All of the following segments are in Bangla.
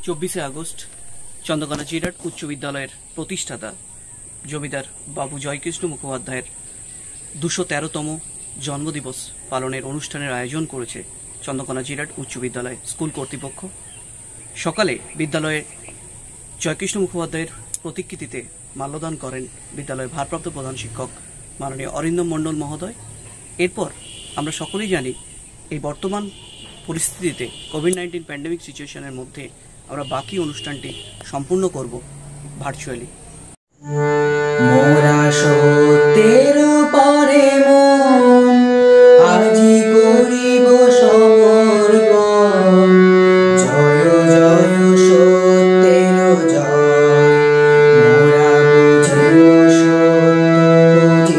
24 আগস্ট চন্দ্রকোনা জিরাট উচ্চ বিদ্যালয়ের প্রতিষ্ঠাতা জমিদার বাবু জয়কৃষ্ণ মুখোপাধ্যায়ের 213তম জন্মদিবস পালনের অনুষ্ঠানের আয়োজন করেছে চন্দ্রকোনা জিরাট উচ্চ বিদ্যালয় স্কুল কর্তৃপক্ষ। সকালে বিদ্যালয়ের জয়কৃষ্ণ মুখোপাধ্যায়ের প্রতিকৃতিতে মাল্যদান করেন বিদ্যালয়ের ভারপ্রাপ্ত প্রধান শিক্ষক মাননীয় অরিন্দম মণ্ডল মহোদয়। এরপর আমরা সকলেই জানি এই বর্তমান পরিস্থিতিতে কোভিড-19 প্যান্ডেমিক সিচুয়েশনের মধ্যে আমরা বাকি অনুষ্ঠানটি সম্পূর্ণ করব ভার্চুয়ালি। মোরা সত্যের পরে মন আজি করিব সমর্পণ, জয় জয় সত্যের জয়। মোরা বুঝিব সত্য,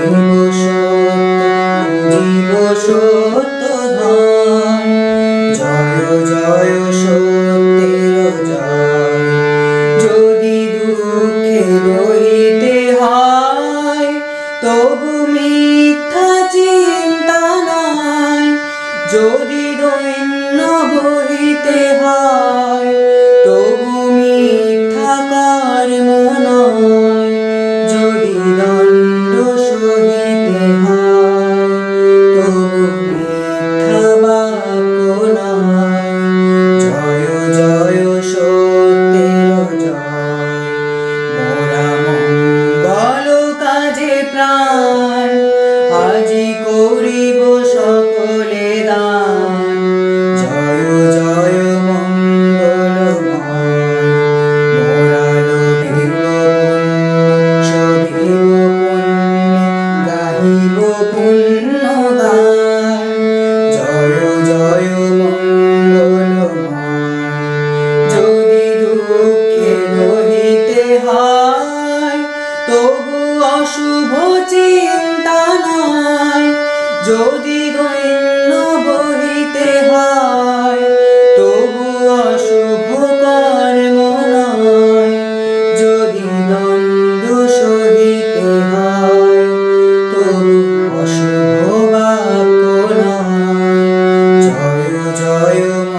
বুঝিব সত্য ধন, জয় জয় সত্যের জয়। যদি দুঃখে রহিতে হয় তবু মিথ্যা চিন্তা নাই, যদি দৈন্য বহিতে হয় তবু মিথ্যা কর্ম নয়, যদি দণ্ড সহিতে হয় তবু মিথ্যা বাক্য নয়, জয় জয় সত্যের জয়। মোরা মঙ্গল কাজে প্রাণ আজি করিব সকলে দান, জয় জয় মঙ্গলময়। মোরা লোভিব পুণ্য, শোভিব পুণ্যে, গাহিব পুণ্য গান, জয় জয় মঙ্গলময়। যদি দুঃখে রহিতে হয় তবু অশুভ চিন্তা নাই, যদি দৈন্য বহিতে হয় তবু অশুভ কর্ম নয়, যদি দণ্ড সহিতে হয় তবু অশুভ বাক্য নয়, জয় জয়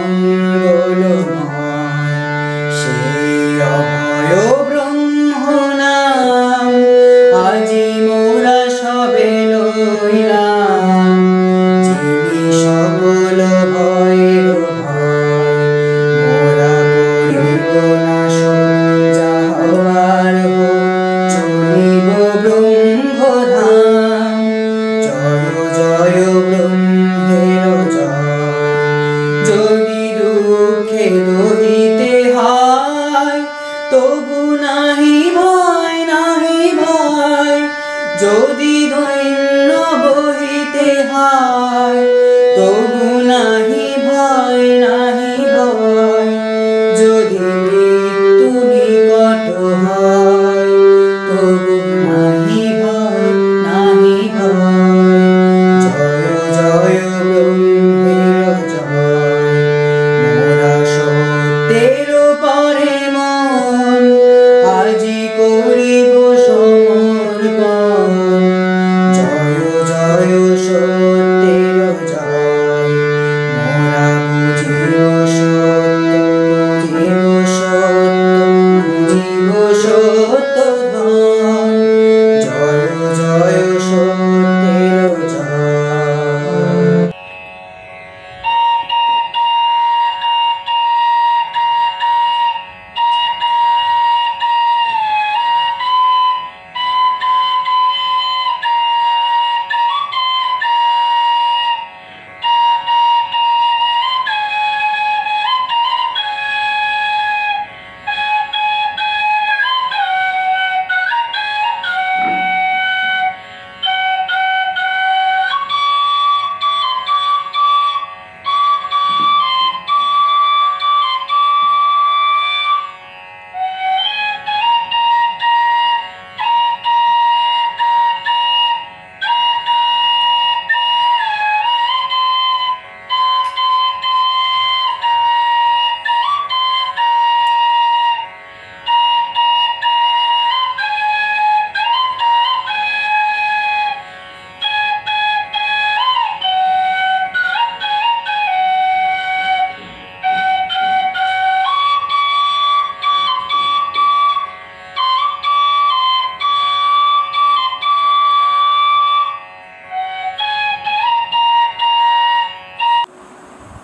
মঙ্গলময়। সেই অভয় ব্রহ্ম নাম আজি মোরা সবে লইলাম, যিনি সকল ভয়ের ভয়। মোরা করিব নাশ যা হবার হোক, চলিব ব্রহ্মধাম, জয় জয় ব্রহ্মের জয়। যদি দুঃখে দহিতে হয় তবু নাহি ভয়, নাহি ভয়, যদি দৈন্য বহিতে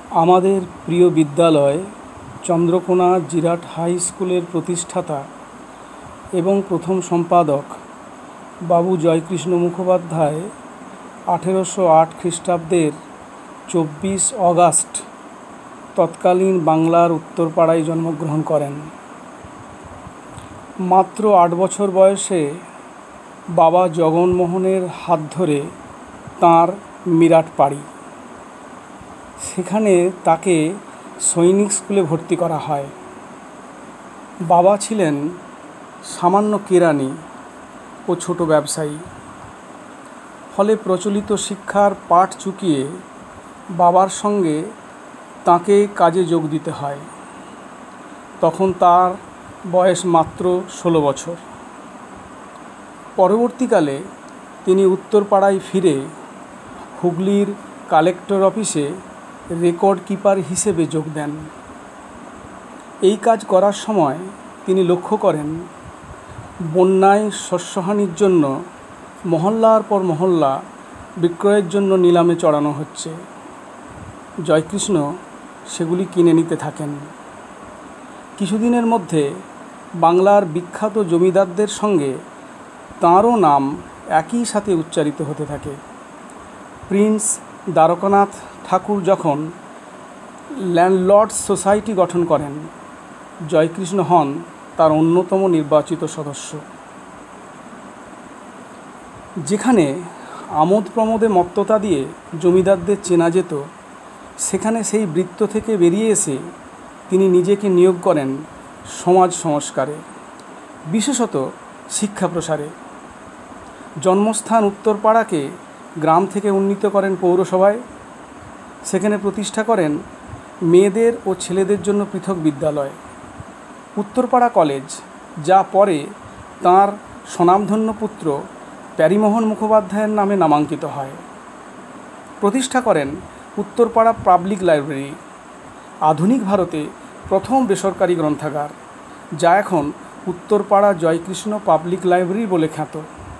আমাদের প্রিয় বিদ্যালয় চন্দ্রকোনা জিরাট হাই স্কুলের প্রতিষ্ঠাতা এবং প্রথম সম্পাদক বাবু জয়কৃষ্ণ মুখোপাধ্যায় 1808 খ্রিস্টাব্দের 24 অগাস্ট তৎকালীন বাংলার উত্তরপাড়ায় জন্মগ্রহণ করেন। মাত্র 8 বছর বয়সে বাবা জগনমোহনের হাত ধরে তাঁর মিরাট পাড়ি। সেখানে তাকে সৈনিক স্কুলে ভর্তি করা হয়। বাবা ছিলেন সামান্য কেরানি ও ছোট ব্যবসায়ী। ফলে প্রচলিত শিক্ষার পাঠ চুকিয়ে বাবার সঙ্গে তাকে কাজে যোগ দিতে হয়। তখন তার বয়স মাত্র 16 বছর। পরবর্তীকালে তিনি উত্তরপাড়ায় ফিরে হুগলির কালেক্টর অফিসে রেকর্ড কিপার হিসেবে যোগ দেন। এই কাজ করার সময় তিনি লক্ষ্য করেন বন্যায় শস্যহানির জন্য মহল্লার পর মহল্লা বিক্রয়ের জন্য নিলামে চড়ানো হচ্ছে। জয়কৃষ্ণ সেগুলি কিনে নিতে থাকেন। কিছুদিনের মধ্যে বাংলার বিখ্যাত জমিদারদের সঙ্গে তাঁরও নাম একই সাথে উচ্চারিত হতে থাকে। প্রিন্স দ্বারকানাথ ঠাকুর যখন ল্যান্ডলর্ডস সোসাইটি গঠন করেন, জয়কৃষ্ণ হন তার অন্যতম নির্বাচিত সদস্য। যেখানে আমোদ প্রমোদে মত্ততা দিয়ে জমিদারদের চেনা যেত, সেখানে সেই বৃত্ত থেকে বেরিয়ে এসে তিনি নিজেকে নিয়োগ করেন সমাজ সংস্কারে, বিশেষত শিক্ষা প্রসারে। জন্মস্থান উত্তরপাড়াকে গ্রাম থেকে উন্নীত করেন পৌরসভায়। সেখানে প্রতিষ্ঠা করেন মেয়েদের ও ছেলেদের জন্য পৃথক বিদ্যালয়, উত্তরপাড়া কলেজ, যা পরে তাঁর স্বনামধন্য পুত্র প্যারীমোহন মুখোপাধ্যায়ের নামে নামাঙ্কিত হয়। প্রতিষ্ঠা করেন উত্তরপাড়া পাবলিক লাইব্রেরি, আধুনিক ভারতে প্রথম বেসরকারি গ্রন্থাগার, যা এখন উত্তরপাড়া জয়কৃষ্ণ পাবলিক লাইব্রেরি বলে খ্যাত।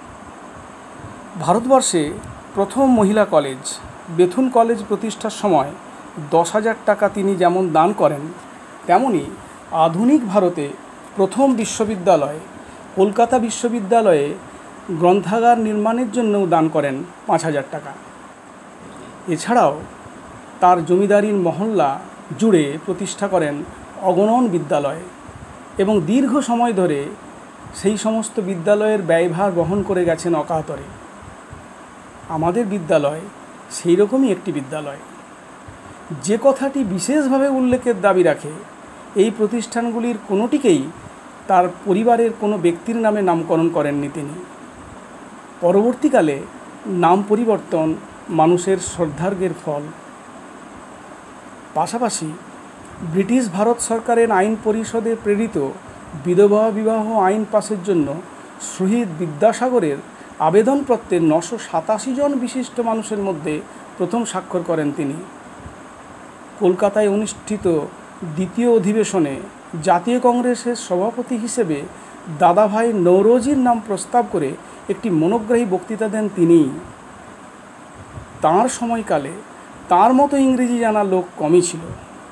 ভারতবর্ষে প্রথম মহিলা কলেজ বেথুন কলেজ প্রতিষ্ঠার সময় 10,000 টাকা তিনি যেমন দান করেন, তেমনি আধুনিক ভারতে প্রথম বিশ্ববিদ্যালয় কলকাতা বিশ্ববিদ্যালয়ে গ্রন্থাগার নির্মাণের জন্যও দান করেন 5,000 টাকা। এছাড়াও তার জমিদারির মহল্লা জুড়ে প্রতিষ্ঠা করেন অগণন বিদ্যালয় এবং দীর্ঘ সময় ধরে সেই সমস্ত বিদ্যালয়ের ব্যয়ভার বহন করে গেছেন অকাতরে। আমাদের বিদ্যালয় সেই রকমই একটি বিদ্যালয়। যে কথাটি বিশেষভাবে উল্লেখের দাবি রাখে, এই প্রতিষ্ঠানগুলির কোনোটিকেই তার পরিবারের কোনো ব্যক্তির নামে নামকরণ করেননি তিনি। পরবর্তীকালে নাম পরিবর্তন মানুষের শ্রদ্ধার্ঘ্যের ফল। পাশাপাশি ব্রিটিশ ভারত সরকারের আইন পরিষদে প্রেরিত বিধবা বিবাহ আইন পাসের জন্য শহীদ বিদ্যাসাগরের আবেদনপত্রের 987 জন বিশিষ্ট মানুষের মধ্যে প্রথম স্বাক্ষর করেন তিনি। কলকাতায় অনুষ্ঠিত দ্বিতীয় অধিবেশনে জাতীয় কংগ্রেসের সভাপতি হিসেবে দাদাভাই নৌরোজির নাম প্রস্তাব করে একটি মনোগ্রাহী বক্তৃতা দেন তিনিই। তাঁর সময়কালে তাঁর মতো ইংরেজি জানা লোক কমই ছিল।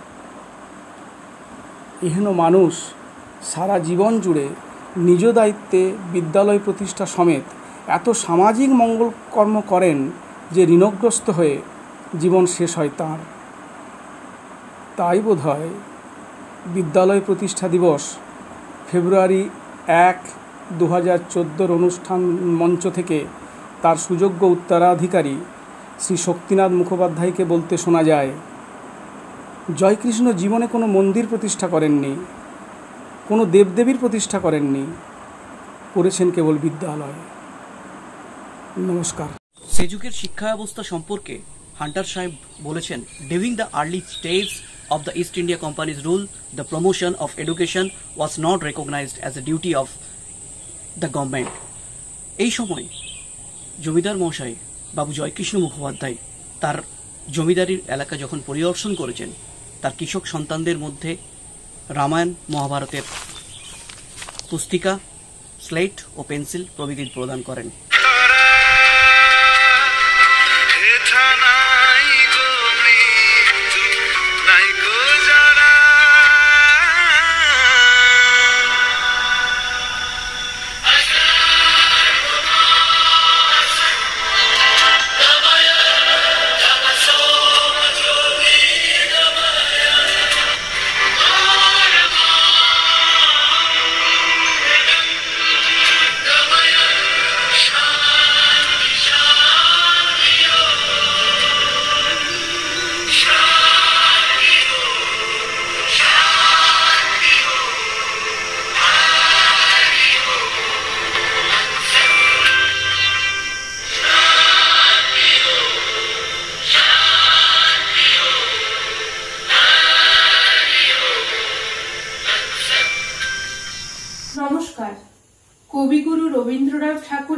এহেন মানুষ সারা জীবন জুড়ে নিজ দায়িত্বে বিদ্যালয় প্রতিষ্ঠা সমেত এত সামাজিক মঙ্গল কর্ম করেন যে ঋণগ্রস্ত হয়ে জীবন শেষ হয় তাঁর। তাই বোধহয় বিদ্যালয় প্রতিষ্ঠা দিবস ফেব্রুয়ারি 1, 2014 অনুষ্ঠান মঞ্চ থেকে তার সুযোগ্য উত্তরাধিকারী শ্রী শক্তিনাথ মুখোপাধ্যায়কে বলতে শোনা যায়, জয়কৃষ্ণ জীবনে কোনো মন্দির প্রতিষ্ঠা করেননি, কোনো দেবদেবীর প্রতিষ্ঠা করেননি, করেছেন কেবল বিদ্যালয়। নমস্কার। সেযুগের শিক্ষা ব্যবস্থা সম্পর্কে হান্টার সাহেব বলেছেন, during the early stage of the East India Company's rule, the promotion of education was not recognized as a duty of the government. এই সময় জমিদার মশাই বাবু জয়কৃষ্ণ মুখোপাধ্যায় তার জমিদারির এলাকা যখন পরিদর্শন করেছেন, তার কৃষক সন্তানদের মধ্যে রামায়ণ মহাভারতের পুস্তিকা, স্লেট ও পেন্সিল প্রভৃতি প্রদান করেন।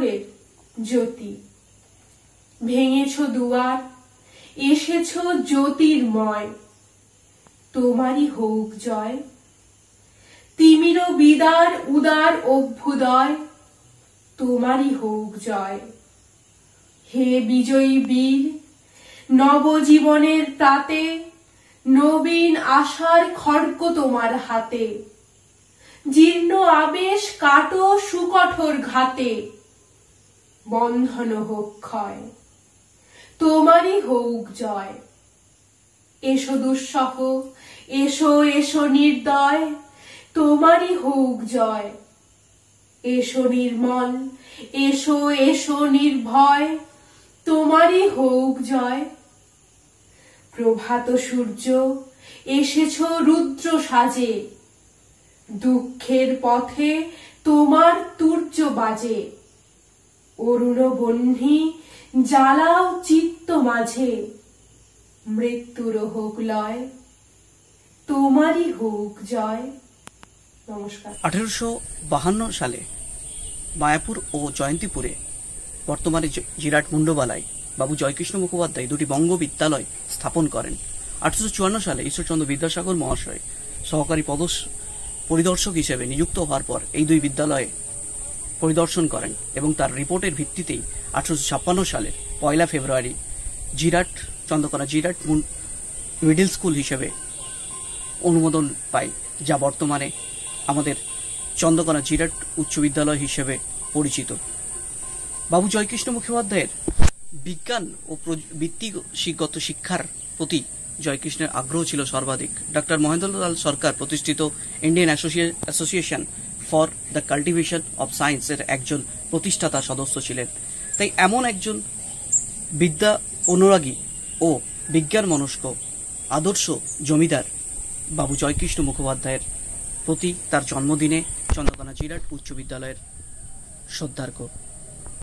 ঠাকুরের জ্যোতি। ভেঙেছ দুয়ার, এসেছ জ্যোতির্ময়, তোমারই হোক জয়। তিমির বিদার উদার অভ্যুদয়, তোমারই হোক জয়। হে বিজয়ী বীর, নবজীবনের প্রাতে, নবীন আশার খড়গ তোমার হাতে। জীর্ণ আবেশ কাটো সুকঠোর ঘাতে, বন্ধন হোক ক্ষয়, তোমারই হোক জয়। এসো দুঃসহ, এসো এসো নির্দয়, তোমারই হোক জয়। এসো নির্মল, এসো এসো নির্ভয়, তোমারই হোক জয়। প্রভাত সূর্য, এসেছ রুদ্র সাজে, দুঃখের পথে তোমার তুর্য বাজে। অরুণ বহ্নি জ্বালাও চিত্ত মাঝে, মৃত্যুর হোক লয়, তোমারই হোক জয়। নমস্কার। 1852 সালে মায়াপুর ও জয়ন্তীপুরে, বর্তমানে জিরাট মুন্ডবালায়, বাবু জয়কৃষ্ণ মুখোপাধ্যায় দুটি বঙ্গ বিদ্যালয় স্থাপন করেন। 1854 সালে ঈশ্বরচন্দ্র বিদ্যাসাগর মহাশয় সহকারী পরিদর্শক হিসেবে নিযুক্ত হওয়ার পর এই দুই বিদ্যালয়ে পরিদর্শন করেন এবং তার রিপোর্টের ভিত্তিতেই 1856 সালের 1 February Chandrakona Jirat middle school হিসেবে অনুমোদন পায়, যা বর্তমানে আমাদের চন্দ্রকোনা জিরাট উচ্চ বিদ্যালয় হিসেবে পরিচিত। বাবু জয়কৃষ্ণ মুখোপাধ্যায়ের বিজ্ঞান ও বৃত্তিগত শিক্ষার প্রতি জয়কৃষ্ণের আগ্রহ ছিল সর্বাধিক। ডক্টর মহেন্দ্রলাল সরকার প্রতিষ্ঠিত Indian Association for the Cultivation of Science এর একজন প্রতিষ্ঠাতা সদস্য ছিলেন। তাই এমন একজন বিদ্যা অনুরাগী ও বিজ্ঞান মনস্ক আদর্শ জমিদার বাবু জয়কৃষ্ণ মুখোপাধ্যায়ের প্রতি তার জন্মদিনে চন্দ্রকোনা জিরাট উচ্চ বিদ্যালয়ের শ্রদ্ধার্ঘ্য।